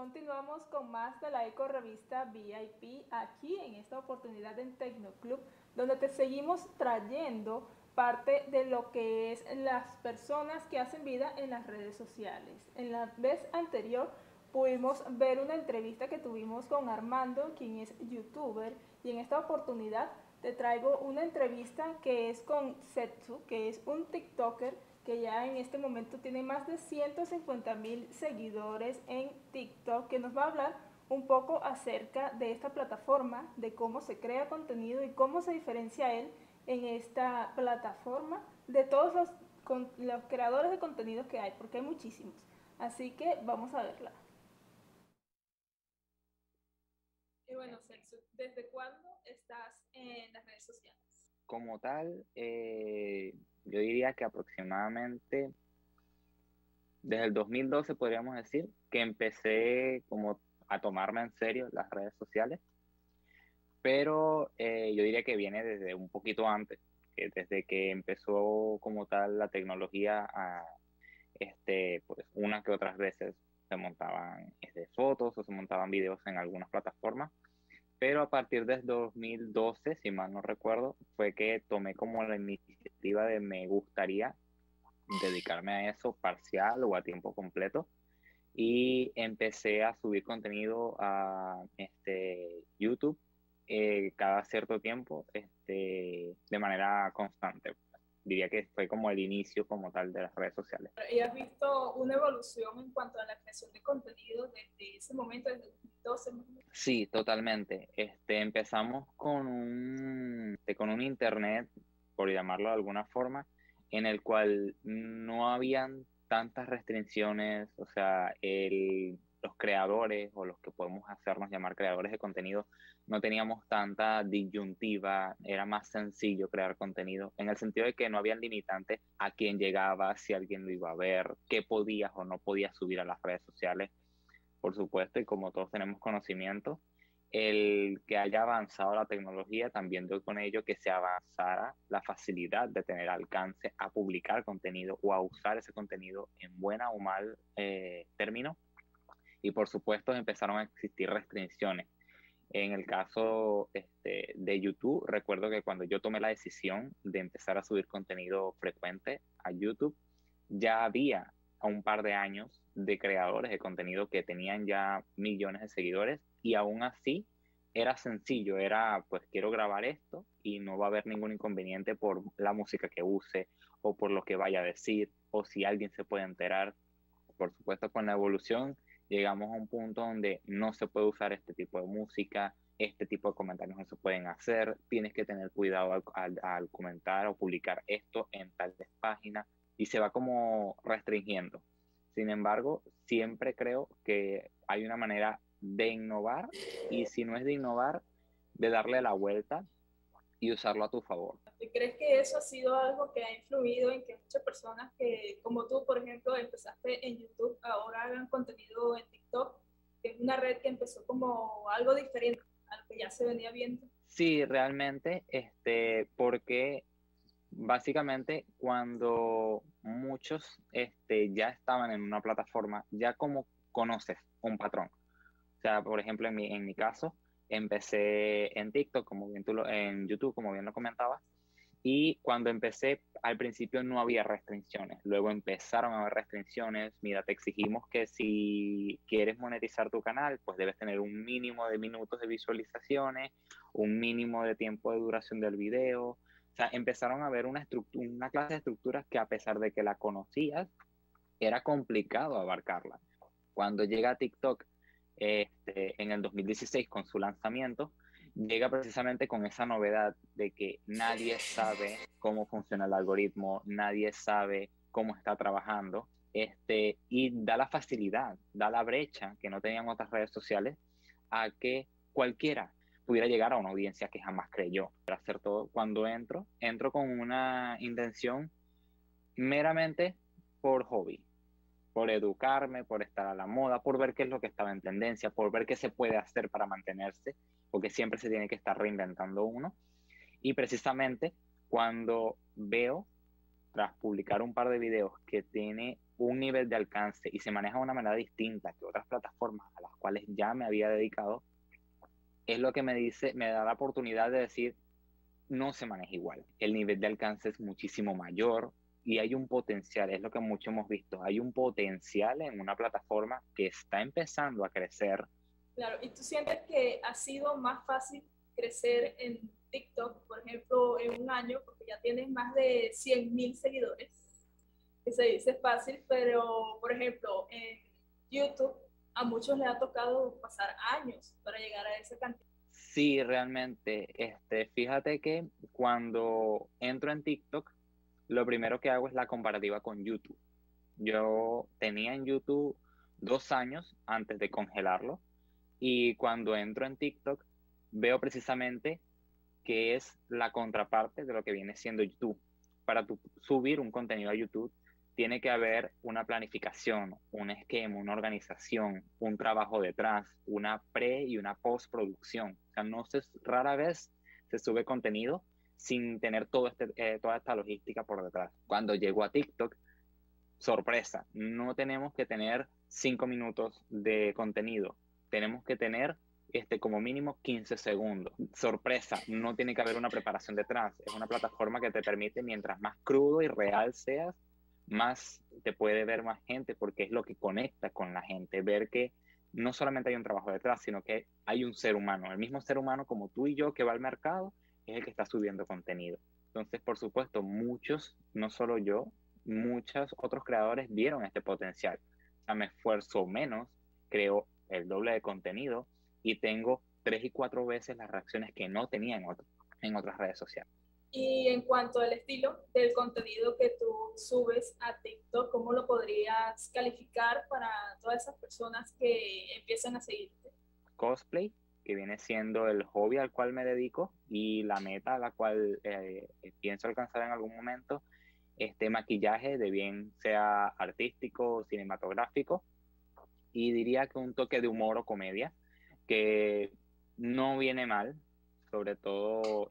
Continuamos con más de la Eco Revista VIP aquí en esta oportunidad en Tecnoclub, donde te seguimos trayendo parte de lo que es las personas que hacen vida en las redes sociales. En la vez anterior pudimos ver una entrevista que tuvimos con Armando, quien es youtuber, y en esta oportunidad te traigo una entrevista que es con Setsu, que es un TikToker que ya en este momento tiene más de 150,000 seguidores en TikTok, que nos va a hablar un poco acerca de esta plataforma, de cómo se crea contenido y cómo se diferencia él en esta plataforma de todos los creadores de contenidos que hay, porque hay muchísimos. Así que vamos a verla. Y bueno, Sexo, ¿desde cuándo estás en las redes sociales? Como tal, yo diría que aproximadamente desde el 2012 podríamos decir que empecé como a tomarme en serio las redes sociales, pero yo diría que viene desde un poquito antes, que desde que empezó como tal la tecnología pues unas que otras veces se montaban fotos o se montaban videos en algunas plataformas. Pero a partir del 2012, si mal no recuerdo, fue que tomé como la iniciativa de me gustaría dedicarme a eso parcial o a tiempo completo y empecé a subir contenido a YouTube cada cierto tiempo de manera constante. Diría que fue como el inicio como tal de las redes sociales. ¿Y has visto una evolución en cuanto a la creación de contenido desde ese momento, desde 2012? Sí, totalmente. Empezamos con un internet, por llamarlo de alguna forma, en el cual no habían tantas restricciones, o sea, los creadores o los que podemos hacernos llamar creadores de contenido, no teníamos tanta disyuntiva, era más sencillo crear contenido, en el sentido de que no habían limitantes a quién llegaba, si alguien lo iba a ver, qué podías o no podías subir a las redes sociales, por supuesto, y como todos tenemos conocimiento, el que haya avanzado la tecnología también dio con ello que se avanzara la facilidad de tener alcance a publicar contenido o a usar ese contenido en buena o mal término. Y por supuesto empezaron a existir restricciones. En el caso de YouTube, recuerdo que cuando yo tomé la decisión de empezar a subir contenido frecuente a YouTube, ya había a un par de años de creadores de contenido que tenían ya millones de seguidores y aún así era sencillo, era pues quiero grabar esto y no va a haber ningún inconveniente por la música que use o por lo que vaya a decir o si alguien se puede enterar. Por supuesto, con la evolución llegamos a un punto donde no se puede usar este tipo de música, este tipo de comentarios no se pueden hacer, tienes que tener cuidado al comentar o publicar esto en tales páginas y se va como restringiendo. Sin embargo, siempre creo que hay una manera de innovar y si no es de innovar, de darle la vuelta y usarlo a tu favor. ¿Crees que eso ha sido algo que ha influido en que muchas personas que, como tú, por ejemplo, empezaste en YouTube, ahora hagan contenido en TikTok, que es una red que empezó como algo diferente a lo que ya se venía viendo? Sí, realmente, porque básicamente cuando muchos ya estaban en una plataforma, ya como conoces un patrón. O sea, por ejemplo, en mi caso, empecé en TikTok, en YouTube, como bien lo comentabas, y cuando empecé, al principio no había restricciones, luego empezaron a haber restricciones. Mira, te exigimos que si quieres monetizar tu canal, pues debes tener un mínimo de minutos de visualizaciones, un mínimo de tiempo de duración del video. O sea, empezaron a ver una clase de estructuras que a pesar de que la conocías, era complicado abarcarla. Cuando llega TikTok en el 2016 con su lanzamiento, llega precisamente con esa novedad de que nadie sabe cómo funciona el algoritmo, nadie sabe cómo está trabajando, y da la facilidad, da la brecha que no tenían otras redes sociales a que cualquiera pudiera llegar a una audiencia que jamás creyó. Para hacer todo, cuando entro con una intención meramente por hobby, por educarme, por estar a la moda, por ver qué es lo que estaba en tendencia, por ver qué se puede hacer para mantenerse, porque siempre se tiene que estar reinventando uno. Y precisamente cuando veo, tras publicar un par de videos, que tiene un nivel de alcance y se maneja de una manera distinta que otras plataformas a las cuales ya me había dedicado, es lo que me da la oportunidad de decir, no se maneja igual. El nivel de alcance es muchísimo mayor y hay un potencial, es lo que mucho hemos visto, hay un potencial en una plataforma que está empezando a crecer. Claro, ¿y tú sientes que ha sido más fácil crecer en TikTok, por ejemplo, en un año, porque ya tienes más de 100.000 seguidores? Que se dice fácil, pero por ejemplo, en YouTube a muchos les ha tocado pasar años para llegar a esa cantidad. Sí, realmente, fíjate que cuando entro en TikTok, lo primero que hago es la comparativa con YouTube. Yo tenía en YouTube 2 años antes de congelarlo y cuando entro en TikTok veo precisamente que es la contraparte de lo que viene siendo YouTube. Para subir un contenido a YouTube tiene que haber una planificación, un esquema, una organización, un trabajo detrás, una pre y una postproducción. O sea, rara vez se sube contenido sin tener toda esta logística por detrás. Cuando llego a TikTok, sorpresa, no tenemos que tener 5 minutos de contenido, tenemos que tener como mínimo 15 segundos. Sorpresa, no tiene que haber una preparación detrás, es una plataforma que te permite, mientras más crudo y real seas, más te puede ver más gente, porque es lo que conecta con la gente, ver que no solamente hay un trabajo detrás, sino que hay un ser humano, el mismo ser humano como tú y yo que va al mercado, es el que está subiendo contenido. Entonces, por supuesto, muchos, no solo yo, muchos otros creadores vieron este potencial. O sea, me esfuerzo menos, creo el doble de contenido y tengo 3 y 4 veces las reacciones que no tenía en otras redes sociales. Y en cuanto al estilo del contenido que tú subes a TikTok, ¿cómo lo podrías calificar para todas esas personas que empiezan a seguirte? Cosplay, que viene siendo el hobby al cual me dedico y la meta a la cual pienso alcanzar en algún momento, maquillaje, de bien sea artístico o cinematográfico, y diría que un toque de humor o comedia, que no viene mal, sobre todo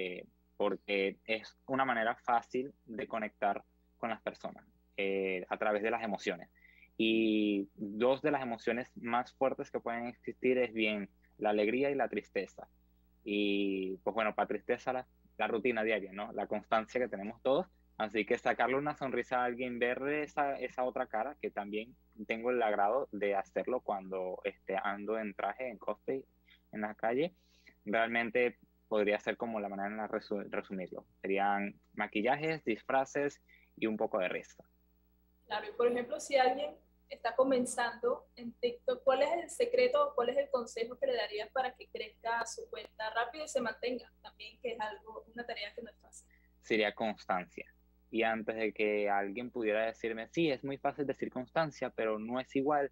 porque es una manera fácil de conectar con las personas a través de las emociones. Y dos de las emociones más fuertes que pueden existir es bien la alegría y la tristeza. Y pues bueno, para tristeza la rutina diaria, ¿no? La constancia que tenemos todos. Así que sacarle una sonrisa a alguien, ver esa otra cara, que también tengo el agrado de hacerlo cuando ando en traje, en cosplay, en la calle, realmente podría ser como la manera de resumirlo. Serían maquillajes, disfraces y un poco de risa. Claro, y por ejemplo, si alguien está comenzando en TikTok, ¿cuál es el secreto, cuál es el consejo que le darías para que crezca su cuenta rápido y se mantenga? También que es una tarea que no es fácil. Sería constancia. Y antes de que alguien pudiera decirme, sí, es muy fácil decir constancia, pero no es igual,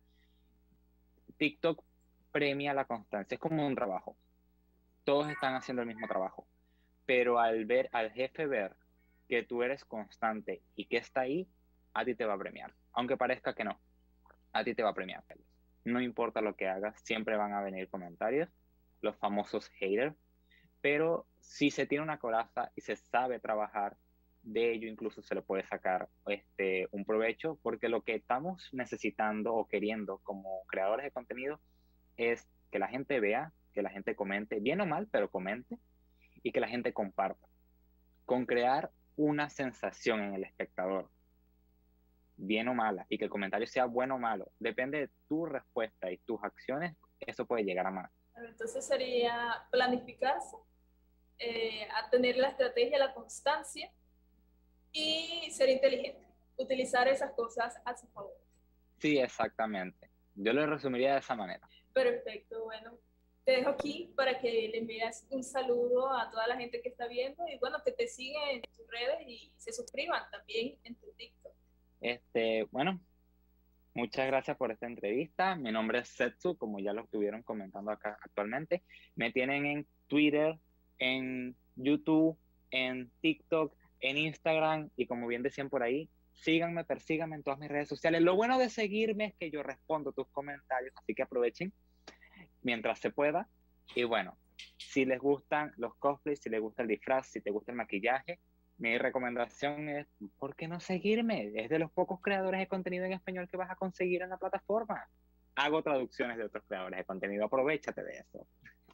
TikTok premia la constancia, es como un trabajo. Todos están haciendo el mismo trabajo, pero al jefe ver que tú eres constante y que está ahí, a ti te va a premiar. Aunque parezca que no, a ti te va a premiar. No importa lo que hagas, siempre van a venir comentarios, los famosos haters, pero si se tiene una coraza y se sabe trabajar, de ello incluso se le puede sacar un provecho, porque lo que estamos necesitando o queriendo como creadores de contenido es que la gente vea, que la gente comente, bien o mal, pero comente, y que la gente comparta, con crear una sensación en el espectador, bien o mala, y que el comentario sea bueno o malo, depende de tu respuesta y tus acciones, eso puede llegar a más. Entonces sería planificarse, a tener la estrategia, la constancia y ser inteligente, utilizar esas cosas a su favor. Sí, exactamente. Yo lo resumiría de esa manera. Perfecto, bueno, te dejo aquí para que le envíes un saludo a toda la gente que está viendo y bueno, que te siguen en tus redes y se suscriban también en tu TikTok. Bueno, muchas gracias por esta entrevista. Mi nombre es Setsu, como ya lo estuvieron comentando acá actualmente. Me tienen en Twitter, en YouTube, en TikTok, en Instagram y como bien decían por ahí, síganme, persíganme en todas mis redes sociales. Lo bueno de seguirme es que yo respondo tus comentarios, así que aprovechen mientras se pueda. Y bueno, si les gustan los cosplays, si les gusta el disfraz, si te gusta el maquillaje, Mi recomendación es, ¿por qué no seguirme? Es de los pocos creadores de contenido en español que vas a conseguir en la plataforma. Hago traducciones de otros creadores de contenido, aprovéchate de eso.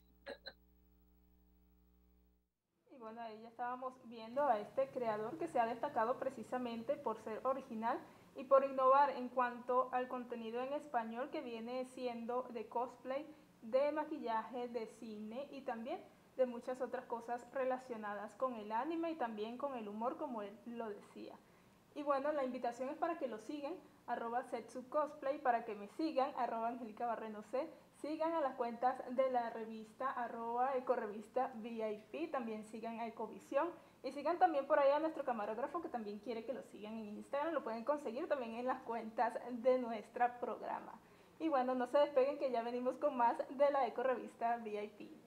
Y bueno, ahí ya estábamos viendo a este creador que se ha destacado precisamente por ser original y por innovar en cuanto al contenido en español que viene siendo de cosplay, de maquillaje, de cine y también de muchas otras cosas relacionadas con el anime y también con el humor, como él lo decía. Y bueno, la invitación es para que lo sigan, @Setsu Cosplay, para que me sigan, @Angelica Barreno C, sigan a las cuentas de la revista, @Ecorevista VIP, también sigan a Ecovisión y sigan también por ahí a nuestro camarógrafo que también quiere que lo sigan en Instagram, lo pueden conseguir también en las cuentas de nuestro programa. Y bueno, no se despeguen que ya venimos con más de la Ecorevista VIP.